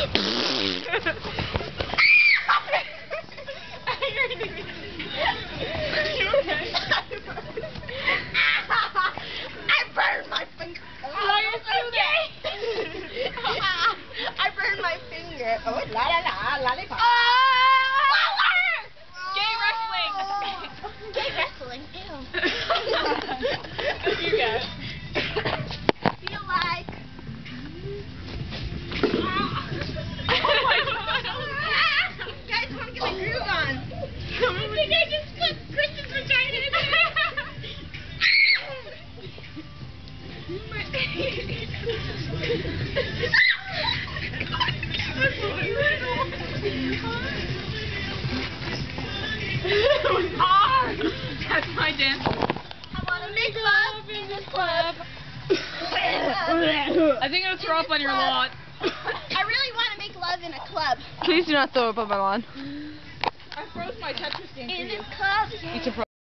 burned my finger. I burned my finger. Oh, la la la, lollipop. Gay wrestling. Gay wrestling. Ew. You go. Feel like. Oh my God. Guys, want to get my groove on? I think I just put Kristen's vagina in there. That's my dance. I want to make love in this club. I think I'm gonna throw up on your lawn. I really want to make love in a club. Please do not throw up on my lawn. I froze my Tetris game for In you. this club. Eat your